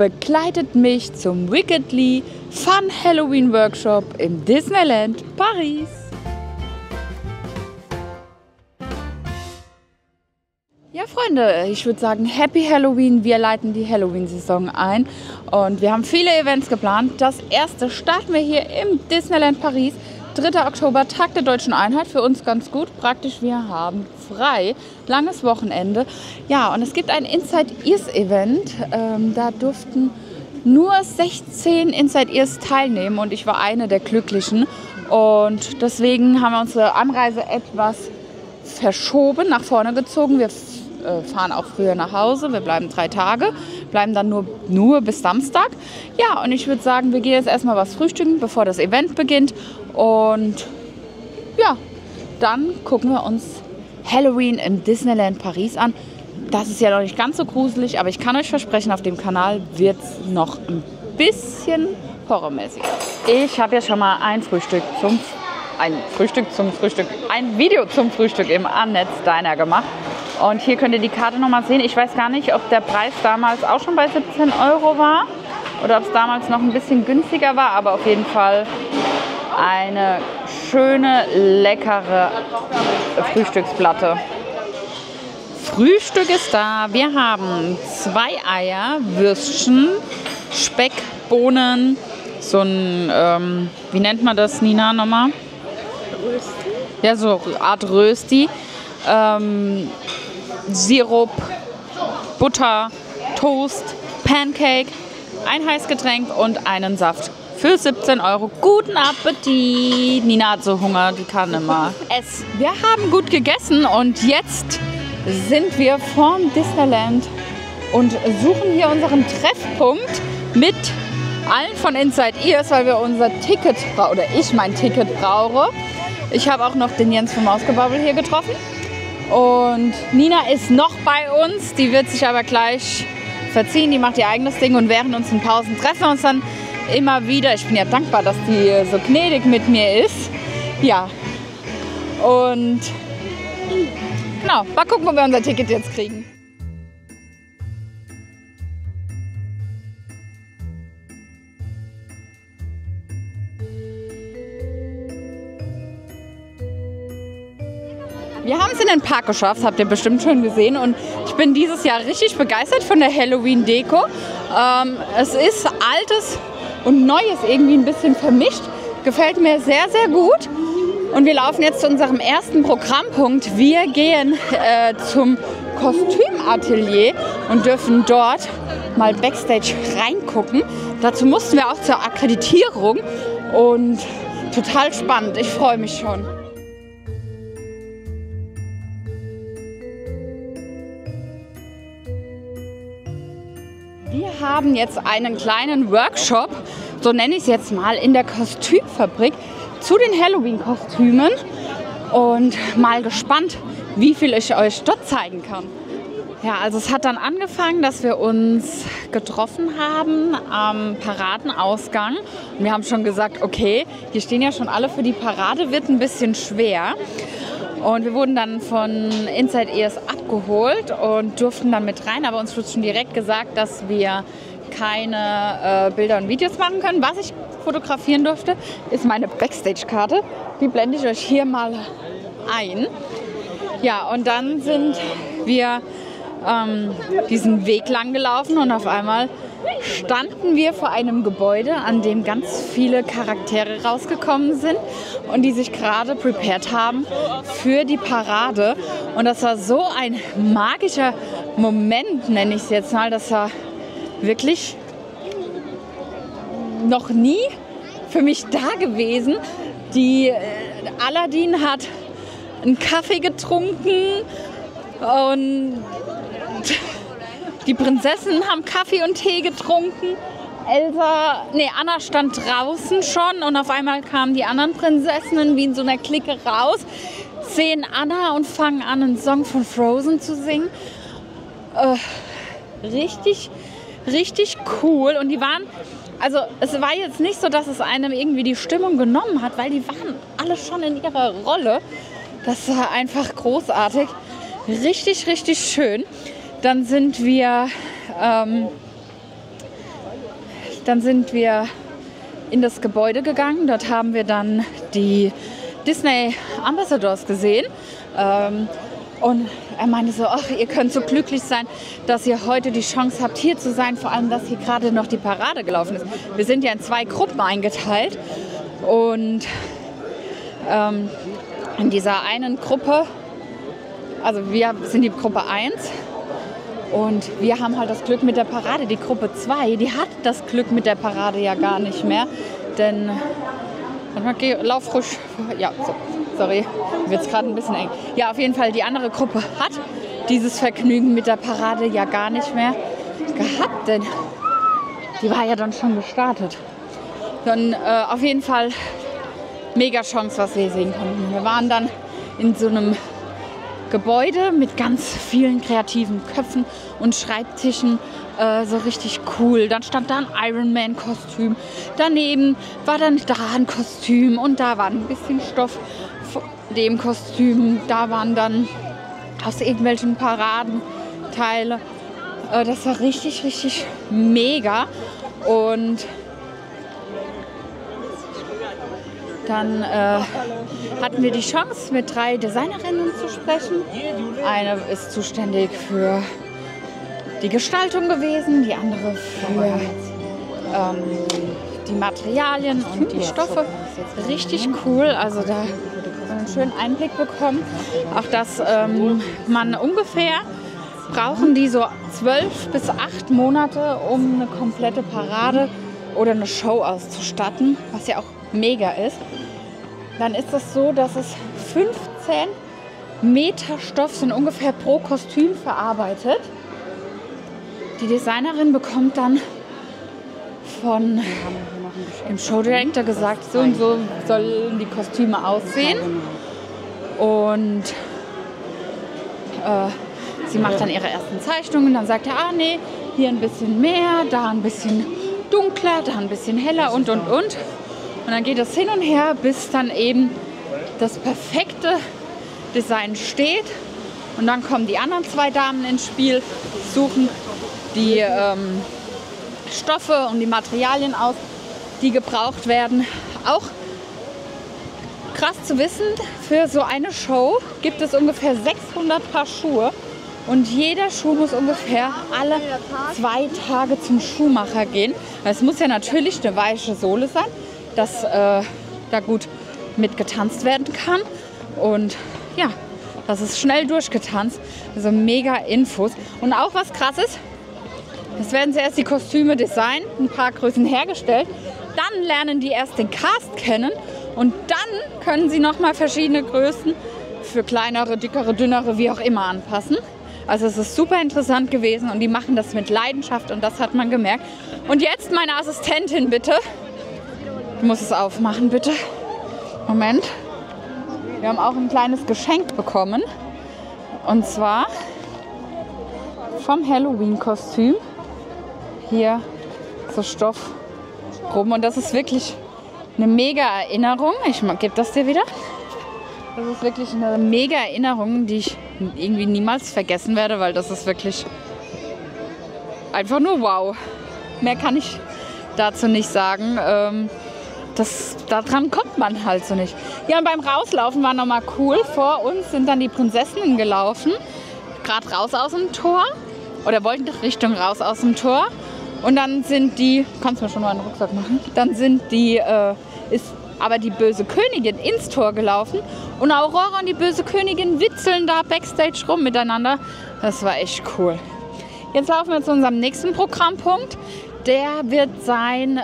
begleitet mich zum Wickedly Fun Halloween Workshop im Disneyland Paris. Ja, Freunde, ich würde sagen, Happy Halloween. Wir leiten die Halloween-Saison ein und wir haben viele Events geplant. Das erste starten wir hier im Disneyland Paris. 3. Oktober, Tag der Deutschen Einheit. Für uns ganz gut, praktisch. Wir haben frei, langes Wochenende. Ja, und es gibt ein Inside Ears Event. Da durften nur 16 Inside Ears teilnehmen und ich war eine der Glücklichen. Und deswegen haben wir unsere Anreise etwas verschoben, nach vorne gezogen. Wir fahren auch früher nach Hause. Wir bleiben 3 Tage, bleiben dann nur bis Samstag. Ja, und ich würde sagen, wir gehen jetzt erstmal was frühstücken, bevor das Event beginnt. Und ja, dann gucken wir uns Halloween im Disneyland Paris an. Das ist ja noch nicht ganz so gruselig, aber ich kann euch versprechen, auf dem Kanal wird es noch ein bisschen horrormäßig. Ich habe ja schon mal ein Video zum Frühstück im Annetz Diner gemacht. Und hier könnt ihr die Karte nochmal sehen. Ich weiß gar nicht, ob der Preis damals auch schon bei 17 € war oder ob es damals noch ein bisschen günstiger war, aber auf jeden Fall eine schöne, leckere Frühstücksplatte. Frühstück ist da. Wir haben 2 Eier, Würstchen, Speck, Bohnen, so ein, wie nennt man das, Nina, nochmal? Rösti? Ja, so eine Art Rösti. Sirup, Butter, Toast, Pancake, ein Heißgetränk und einen Saft. Für 17 €. Guten Appetit! Nina hat so Hunger, die kann immer essen. Wir haben gut gegessen und jetzt sind wir vorm Disneyland und suchen hier unseren Treffpunkt mit allen von Inside Ears, weil wir unser Ticket oder ich mein Ticket brauche. Ich habe auch noch den Jens vom Mausgebabbel hier getroffen. Und Nina ist noch bei uns, die wird sich aber gleich verziehen, die macht ihr eigenes Ding und während uns in Pausen treffen wir uns dann immer wieder. Ich bin ja dankbar, dass die so gnädig mit mir ist. Ja, und genau, mal gucken, ob wir unser Ticket jetzt kriegen. Wir haben es in den Park geschafft, habt ihr bestimmt schon gesehen. Und ich bin dieses Jahr richtig begeistert von der Halloween-Deko. Es ist Altes und Neues irgendwie ein bisschen vermischt. Gefällt mir sehr, sehr gut. Und wir laufen jetzt zu unserem ersten Programmpunkt. Wir gehen zum Kostümatelier und dürfen dort mal Backstage reingucken. Dazu mussten wir auch zur Akkreditierung. Und total spannend. Ich freue mich schon. Wir haben jetzt einen kleinen Workshop, so nenne ich es jetzt mal, in der Kostümfabrik zu den Halloween-Kostümen und mal gespannt, wie viel ich euch dort zeigen kann. Ja, also es hat dann angefangen, dass wir uns getroffen haben am Paradenausgang und wir haben schon gesagt, okay, hier stehen ja schon alle für die Parade, wird ein bisschen schwer. Und wir wurden dann von Inside Ears abgeholt und durften dann mit rein. Aber uns wurde schon direkt gesagt, dass wir keine Bilder und Videos machen können. Was ich fotografieren durfte, ist meine Backstage-Karte. Die blende ich euch hier mal ein. Ja, und dann sind wir diesen Weg lang gelaufen und auf einmal standen wir vor einem Gebäude, an dem ganz viele Charaktere rausgekommen sind und die sich gerade prepared haben für die Parade. Und das war so ein magischer Moment, nenne ich es jetzt mal. Das war wirklich noch nie für mich da gewesen. Aladdin hat einen Kaffee getrunken und die Prinzessinnen haben Kaffee und Tee getrunken. Anna stand draußen schon und auf einmal kamen die anderen Prinzessinnen wie in so einer Clique raus, sehen Anna und fangen an, einen Song von Frozen zu singen. Richtig, richtig cool. Und die waren, also es war jetzt nicht so, dass es einem irgendwie die Stimmung genommen hat, weil die waren alle schon in ihrer Rolle. Das war einfach großartig. Richtig, richtig schön. Dann sind wir Dann sind wir in das Gebäude gegangen. Dort haben wir dann die Disney Ambassadors gesehen. Und er meinte so, ach, ihr könnt so glücklich sein, dass ihr heute die Chance habt, hier zu sein. Vor allem, dass hier gerade noch die Parade gelaufen ist. Wir sind ja in 2 Gruppen eingeteilt. Und in dieser einen Gruppe, also wir sind die Gruppe 1. Und wir haben halt das Glück mit der Parade. Die Gruppe 2, die hat das Glück mit der Parade ja gar nicht mehr. Denn, lauf ruhig. Ja, so, sorry, wird es gerade ein bisschen eng. Ja, auf jeden Fall, die andere Gruppe hat dieses Vergnügen mit der Parade ja gar nicht mehr gehabt. Denn die war ja dann schon gestartet. Dann auf jeden Fall mega Chance, was wir sehen konnten. Wir waren dann in so einem Gebäude mit ganz vielen kreativen Köpfen und Schreibtischen, so richtig cool. Dann stand da ein Iron-Man-Kostüm. Daneben war dann da ein Kostüm und da war ein bisschen Stoff von dem Kostüm. Da waren dann aus irgendwelchen Paradenteile. Das war richtig, richtig mega. Und dann hatten wir die Chance, mit 3 Designerinnen zu sprechen. Eine ist zuständig für die Gestaltung gewesen, die andere für die Materialien und die Stoffe. Richtig cool, also da haben wir einen schönen Einblick bekommen. Auch dass man ungefähr brauchen die so 12 bis 8 Monate, um eine komplette Parade oder eine Show auszustatten, was ja auch mega ist. Dann ist es so, dass es 15 Meter Stoff sind ungefähr pro Kostüm verarbeitet. Die Designerin bekommt dann von dem Showdirector gesagt, so und so sollen die Kostüme aussehen. Und sie macht dann ihre ersten Zeichnungen. Dann sagt er, ah nee, hier ein bisschen mehr, da ein bisschen dunkler, da ein bisschen heller und. Und dann geht es hin und her, bis dann eben das perfekte Design steht. Und dann kommen die anderen 2 Damen ins Spiel, suchen die Stoffe und die Materialien aus, die gebraucht werden. Auch krass zu wissen, für so eine Show gibt es ungefähr 600 Paar Schuhe. Und jeder Schuh muss ungefähr alle 2 Tage zum Schuhmacher gehen. Es muss ja natürlich eine weiche Sohle sein, dass da gut mitgetanzt werden kann. Und ja, das ist schnell durchgetanzt. Also mega Infos. Und auch was Krasses, es werden zuerst die Kostüme designt, ein paar Größen hergestellt. Dann lernen die erst den Cast kennen. Und dann können sie nochmal verschiedene Größen für kleinere, dickere, dünnere, wie auch immer anpassen. Also es ist super interessant gewesen und die machen das mit Leidenschaft und das hat man gemerkt. Und jetzt meine Assistentin bitte. Ich muss es aufmachen, bitte. Moment. Wir haben auch ein kleines Geschenk bekommen. Und zwar vom Halloween-Kostüm. Hier so Stoff rum. Und das ist wirklich eine mega Erinnerung. Ich gebe das dir wieder. Das ist wirklich eine mega Erinnerung, die ich irgendwie niemals vergessen werde, weil das ist wirklich einfach nur wow. Mehr kann ich dazu nicht sagen. Daran kommt man halt so nicht. Ja, und beim Rauslaufen war nochmal cool. Vor uns sind dann die Prinzessinnen gelaufen. Gerade raus aus dem Tor. Oder wollten Richtung raus aus dem Tor. Und dann sind die, kannst du mir schon mal einen Rucksack machen? Dann sind die, ist aber die böse Königin ins Tor gelaufen. Und Aurora und die böse Königin witzeln da backstage rum miteinander. Das war echt cool. Jetzt laufen wir zu unserem nächsten Programmpunkt. Der wird sein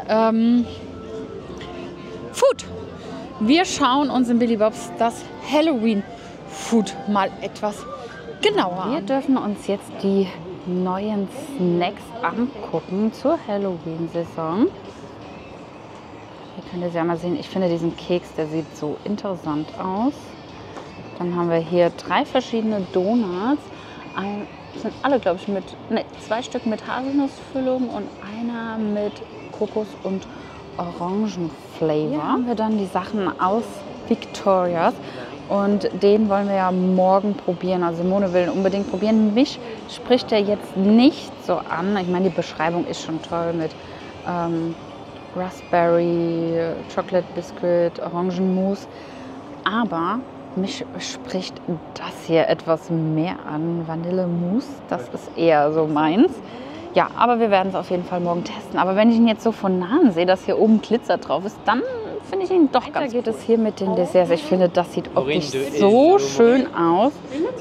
Food. Wir schauen uns in Billy Bob's das Halloween Food mal etwas genauer an. Wir dürfen uns jetzt die neuen Snacks angucken zur Halloween-Saison. Hier könnt ihr sie einmal sehen. Ich finde diesen Keks, der sieht so interessant aus. Dann haben wir hier 3 verschiedene Donuts. Sind alle, glaube ich, mit 2 Stück mit Haselnussfüllung und einer mit Kokos- und Orangenflavor. Hier haben wir dann die Sachen aus Victoria's. Und den wollen wir ja morgen probieren. Also Simone will ihn unbedingt probieren. Mich spricht der jetzt nicht so an. Ich meine, die Beschreibung ist schon toll mit Raspberry, Chocolate Biscuit, Orangenmus. Aber mich spricht das hier etwas mehr an. Vanillemousse, das ist eher so meins. Ja, aber wir werden es auf jeden Fall morgen testen. Aber wenn ich ihn jetzt so von nahen sehe, dass hier oben Glitzer drauf ist, dann finde ich ihn doch ganz gut. Geht es hier mit den Desserts. Ich finde, das sieht optisch so schön aus.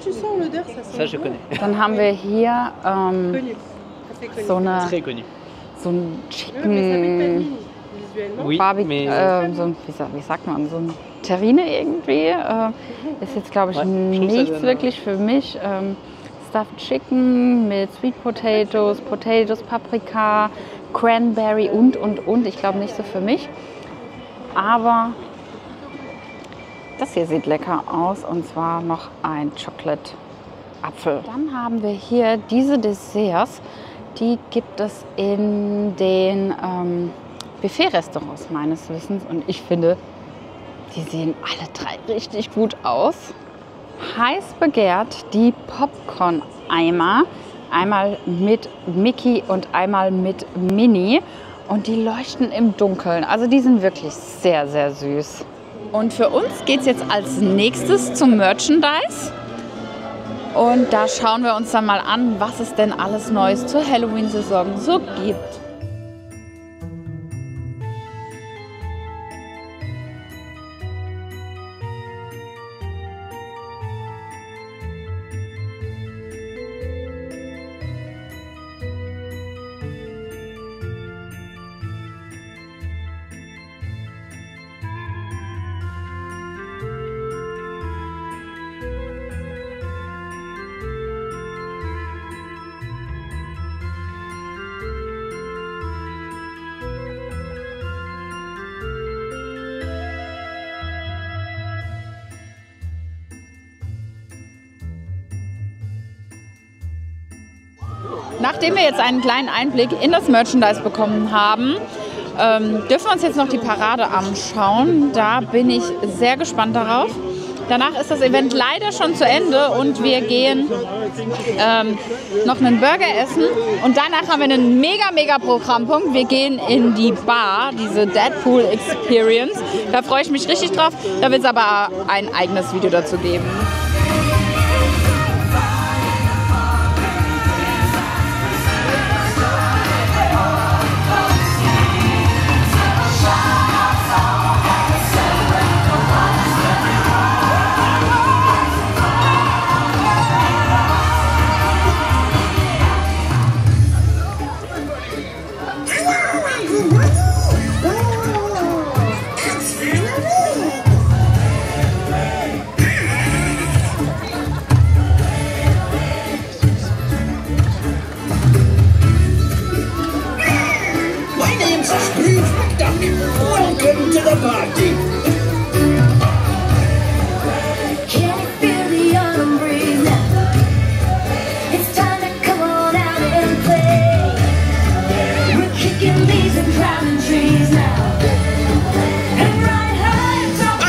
Dann haben wir hier so ein Chicken Barbecue, wie sagt man, so ein Terrine irgendwie. Ist jetzt, glaube ich, nichts wirklich für mich. Stuffed Chicken mit Sweet Potatoes, Paprika, Cranberry und. Ich glaube nicht so für mich. Aber das hier sieht lecker aus und zwar noch ein Chocolate Apfel. Dann haben wir hier diese Desserts. Die gibt es in den Buffet-Restaurants meines Wissens und ich finde, die sehen alle drei richtig gut aus. Heiß begehrt die Popcorn-Eimer, einmal mit Mickey und einmal mit Minnie und die leuchten im Dunkeln. Also die sind wirklich sehr, sehr süß. Und für uns geht es jetzt als nächstes zum Merchandise. Und da schauen wir uns dann mal an, was es denn alles Neues zur Halloween-Saison so gibt. Nachdem wir jetzt einen kleinen Einblick in das Merchandise bekommen haben, dürfen wir uns jetzt noch die Parade anschauen. Da bin ich sehr gespannt darauf. Danach ist das Event leider schon zu Ende und wir gehen noch einen Burger essen. Und danach haben wir einen mega Programmpunkt. Wir gehen in die Bar, diese Deadpool Experience. Da freue ich mich richtig drauf. Da wird es aber ein eigenes Video dazu geben. Welcome to the party. Can you feel the autumn breeze now? It's time to come on out and play. We're kicking leaves and climbing trees now. And ride high and talk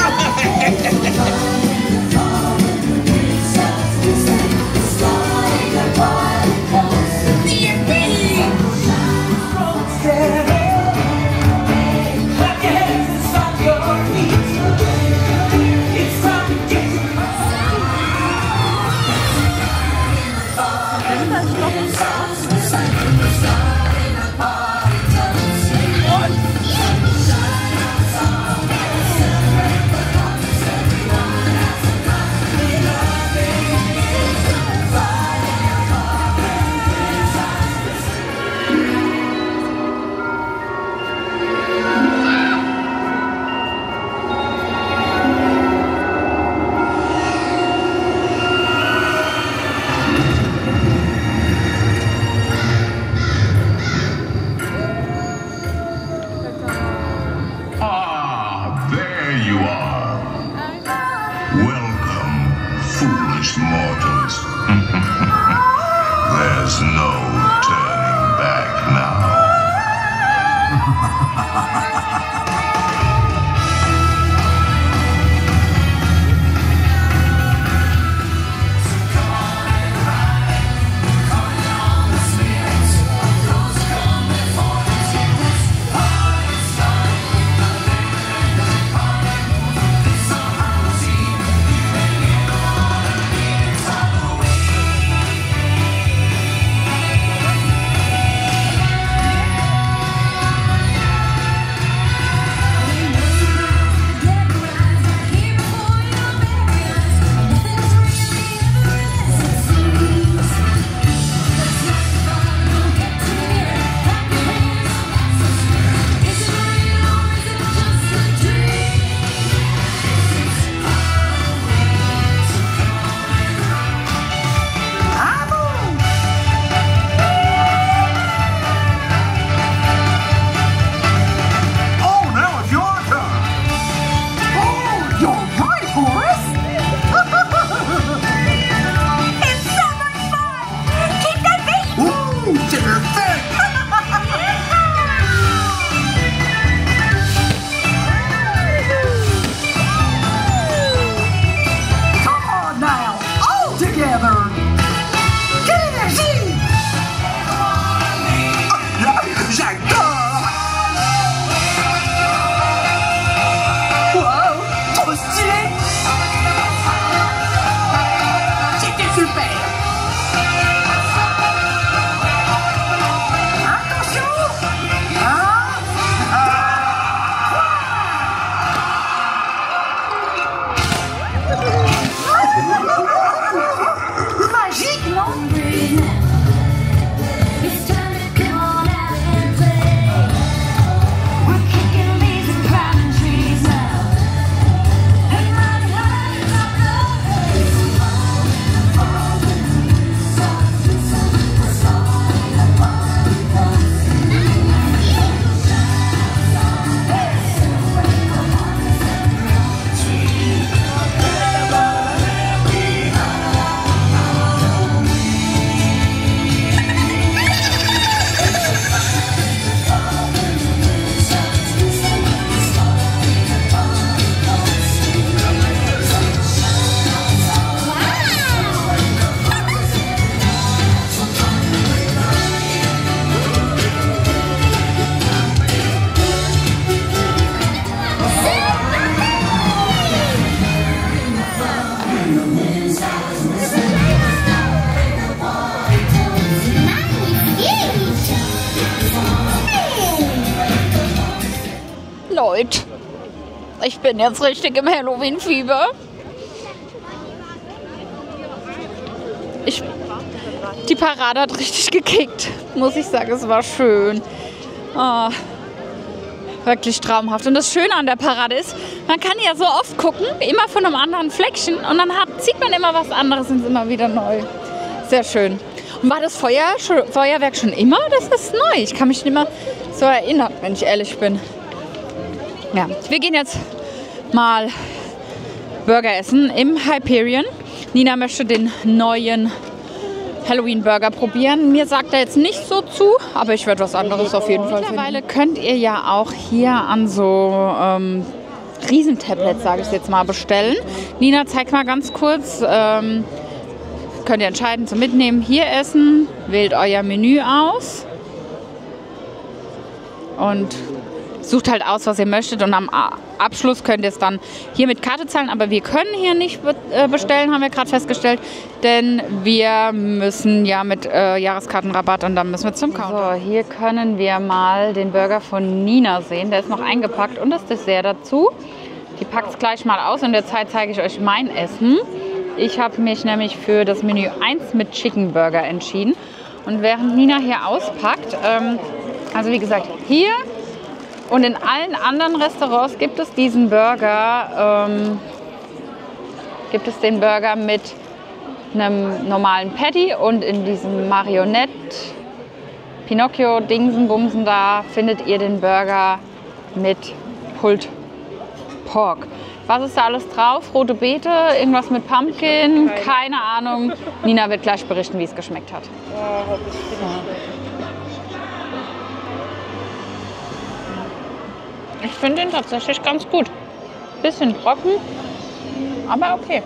Leute, ich bin jetzt richtig im Halloween-Fieber. Die Parade hat richtig gekickt, muss ich sagen. Es war schön. Oh, wirklich traumhaft. Und das Schöne an der Parade ist, man kann ja so oft gucken, immer von einem anderen Fleckchen. Und dann sieht man immer was anderes und ist immer wieder neu. Sehr schön. Und war das Feuerwerk schon immer? Das ist neu. Ich kann mich nicht mehr so erinnern, wenn ich ehrlich bin. Ja, wir gehen jetzt mal Burger essen im Hyperion. Nina möchte den neuen Halloween-Burger probieren. Mir sagt er jetzt nicht so zu, aber ich werde was anderes auf jeden Fall finden. Mittlerweile könnt ihr ja auch hier an so Riesentablets, sage ich jetzt mal, bestellen. Nina, zeig mal ganz kurz. Könnt ihr entscheiden zum Mitnehmen. Hier essen, wählt euer Menü aus und sucht halt aus, was ihr möchtet. Und am Abschluss könnt ihr es dann hier mit Karte zahlen. Aber wir können hier nicht bestellen, haben wir gerade festgestellt. Denn wir müssen ja mit Jahreskartenrabatt und dann müssen wir zum Counter. So, hier können wir mal den Burger von Nina sehen. Der ist noch eingepackt und das Dessert dazu. Die packt es gleich mal aus. In der Zeit zeige ich euch mein Essen. Ich habe mich nämlich für das Menü 1 mit Chicken Burger entschieden. Und während Nina hier auspackt, also wie gesagt, hier und in allen anderen Restaurants gibt es diesen Burger, den Burger mit einem normalen Patty und in diesem Marionette Pinocchio Dingsenbumsen da findet ihr den Burger mit Pulled Pork. Was ist da alles drauf? Rote Beete, irgendwas mit Pumpkin, keine Ahnung. Nina wird gleich berichten, wie es geschmeckt hat. Ich finde ihn tatsächlich ganz gut. Bisschen trocken, aber okay.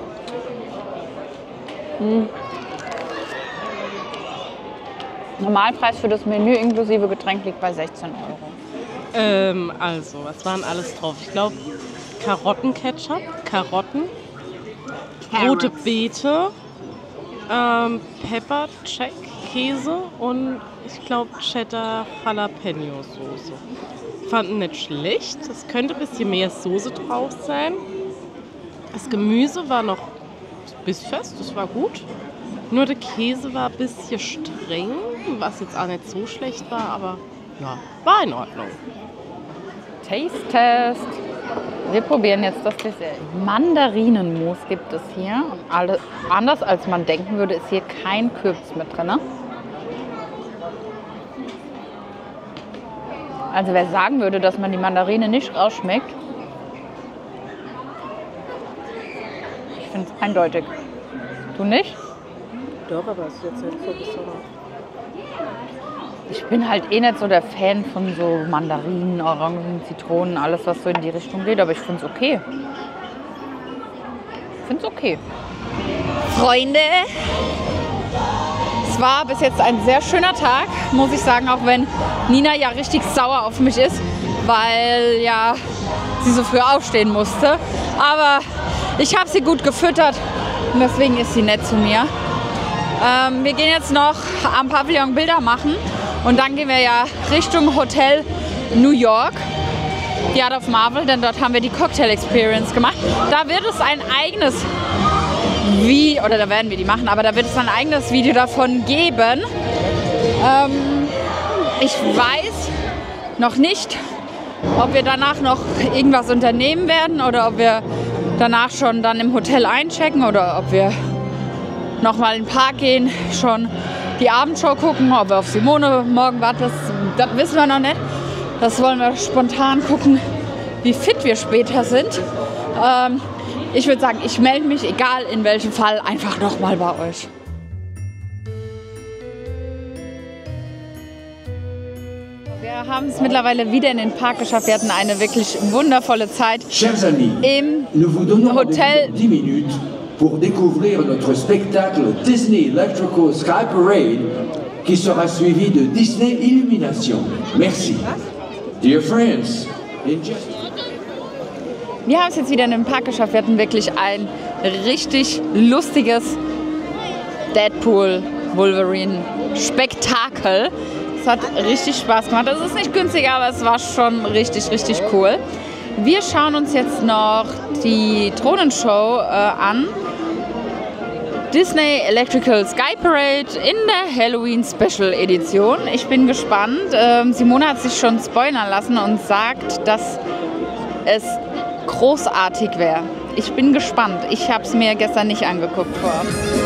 Normalpreis für das Menü inklusive Getränk liegt bei 16 €. Also, was waren alles drauf? Ich glaube, Karottenketchup, Karotten, rote Beete, Pepper Jack, Käse und ich glaube Cheddar Jalapeno Soße. Fanden nicht schlecht. Es könnte ein bisschen mehr Soße drauf sein. Das Gemüse war noch bissfest, das war gut. Nur der Käse war ein bisschen streng, was jetzt auch nicht so schlecht war, aber ja, war in Ordnung. Taste Test. Wir probieren jetzt das Dessert. Mandarinenmus gibt es hier. Anders als man denken würde, ist hier kein Kürbis mit drin. Also wer sagen würde, dass man die Mandarine nicht rausschmeckt, ich finde es eindeutig. Du nicht? Doch, aber es ist jetzt nicht so besonders. Ich bin halt eh nicht so der Fan von so Mandarinen, Orangen, Zitronen, alles was so in die Richtung geht, aber ich finde es okay. Freunde, es war bis jetzt ein sehr schöner Tag, muss ich sagen, auch wenn Nina ja richtig sauer auf mich ist, weil ja sie so früh aufstehen musste. Aber ich habe sie gut gefüttert und deswegen ist sie nett zu mir. Wir gehen jetzt noch am Pavillon Bilder machen und dann gehen wir ja Richtung Hotel New York, die Art of Marvel, denn dort haben wir die Cocktail Experience gemacht. Da wird es ein eigenes Video, oder da werden wir die machen, aber da wird es ein eigenes Video davon geben. Ich weiß noch nicht, ob wir danach noch irgendwas unternehmen werden oder ob wir danach schon dann im Hotel einchecken oder ob wir nochmal in den Park gehen, schon die Abendshow gucken, ob wir auf Simone morgen warten, das wissen wir noch nicht. Das wollen wir spontan gucken, wie fit wir später sind. Ich würde sagen, ich melde mich, egal in welchem Fall, einfach nochmal bei euch. Wir haben es mittlerweile wieder in den Park geschafft. Wir hatten eine wirklich wundervolle Zeit im Hotel. 10 minutes pour découvrir notre spectacle Disney Electrical Sky Parade qui sera suivi de Disney Illumination. Merci. Dear friends, wir haben es jetzt wieder in den Park geschafft. Wir hatten wirklich ein richtig lustiges Deadpool-Wolverine-Spektakel. Es hat richtig Spaß gemacht. Es ist nicht günstig, aber es war schon richtig, richtig cool. Wir schauen uns jetzt noch die Drohnenshow an. Disney Electrical Sky Parade in der Halloween Special Edition. Ich bin gespannt. Simone hat sich schon spoilern lassen und sagt, dass es großartig wäre. Ich bin gespannt. Ich habe es mir gestern nicht angeguckt vorab.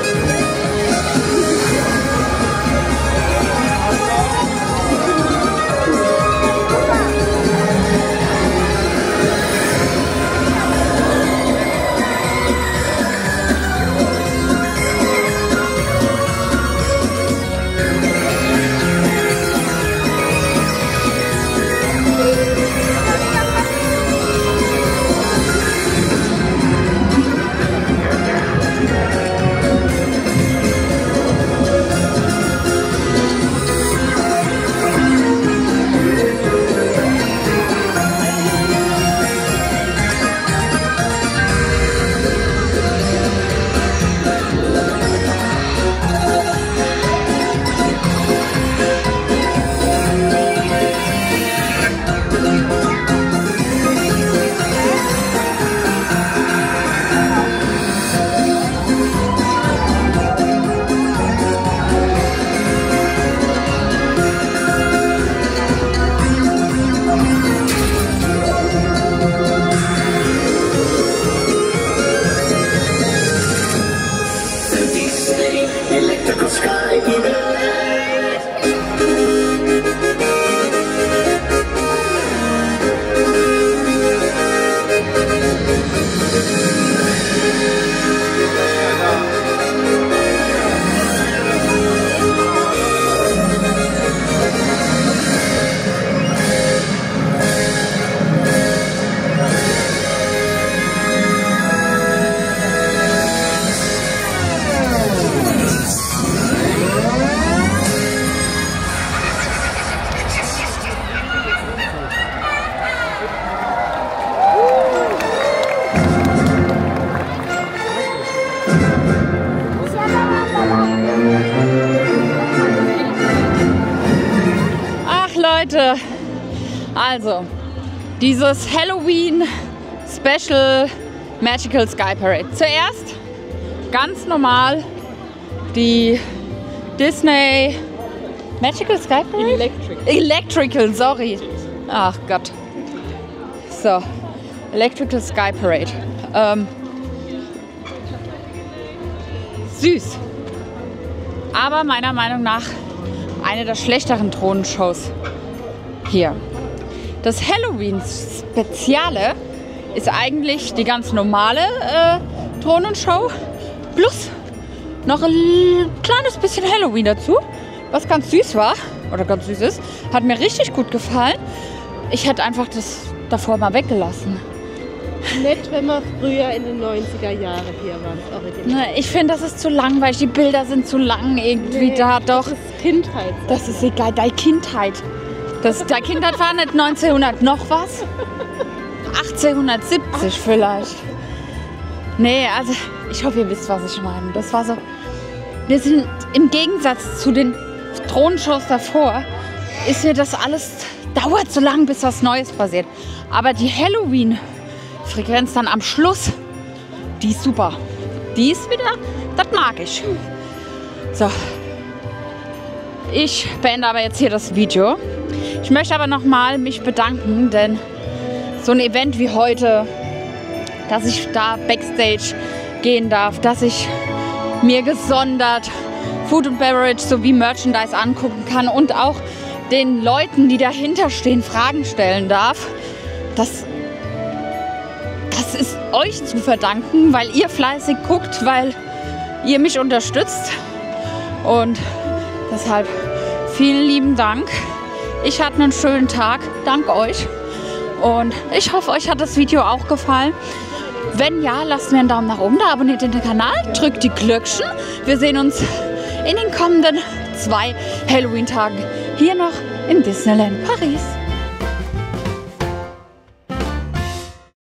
Leute, also dieses Halloween Special Magical Sky Parade. Zuerst ganz normal die Disney Magical Sky Parade? Electrical, sorry. Ach Gott. So, Electrical Sky Parade. Süß. Aber meiner Meinung nach eine der schlechteren Drohnenshows hier. Das Halloween-Speziale ist eigentlich die ganz normale Drohnenshow plus noch ein kleines bisschen Halloween dazu, was ganz süß war oder ganz süß ist. Hat mir richtig gut gefallen. Ich hätte einfach das davor mal weggelassen. Nett, wenn wir früher in den 90er Jahren hier waren. Ich finde, das ist zu langweilig. Die Bilder sind zu lang irgendwie da. Doch. Das ist Kindheit. Das ist egal. Deine Kindheit. Deine Kindheit war nicht 1900 noch was? 1870 vielleicht. Nee, also ich hoffe, ihr wisst, was ich meine. Das war so. Wir sind im Gegensatz zu den Drohnenshows davor, ist mir das alles, dauert so lang, bis was Neues passiert. Aber die Halloween-Frequenz dann am Schluss, die ist super. Die ist wieder, das mag ich. So. Ich beende aber jetzt hier das Video. Ich möchte aber nochmal mich bedanken, denn so ein Event wie heute, dass ich da Backstage gehen darf, dass ich mir gesondert Food and Beverage sowie Merchandise angucken kann und auch den Leuten, die dahinter stehen, Fragen stellen darf. Das ist euch zu verdanken, weil ihr fleißig guckt, weil ihr mich unterstützt. Und deshalb vielen lieben Dank. Ich hatte einen schönen Tag, dank euch. Und ich hoffe, euch hat das Video auch gefallen. Wenn ja, lasst mir einen Daumen nach oben da, abonniert den Kanal, drückt die Glöckchen. Wir sehen uns in den kommenden 2 Halloween-Tagen hier noch in Disneyland Paris.